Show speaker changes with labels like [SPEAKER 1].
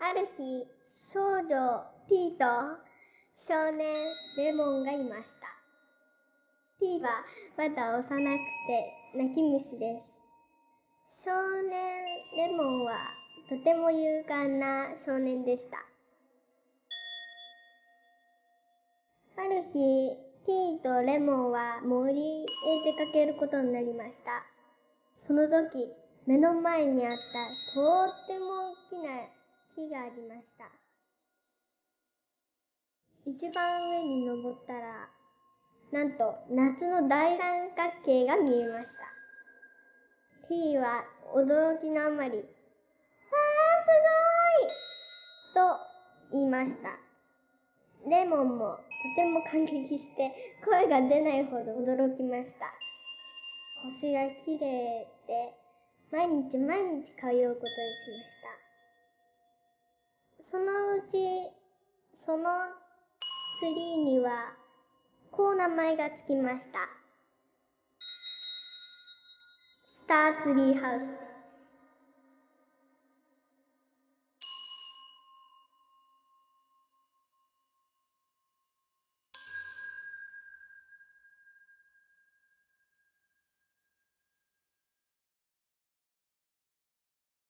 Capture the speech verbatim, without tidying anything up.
[SPEAKER 1] ある日、少女 T と少年レモンがいました。T はまだ幼くて泣き虫です。少年レモンはとても勇敢な少年でした。ある日、T とレモンは森へ出かけることになりました。その時、目の前にあったとっても大きな木がありました。一番上に登ったら、なんと夏の大三角形が見えました。T は驚きのあまり、わーすごーいと言いました。レモンもとても感激して声が出ないほど驚きました。星がきれいで毎日毎日通うことにしました。そのうち、そのツリーにはこう名前がつきました。スターツリーハウス。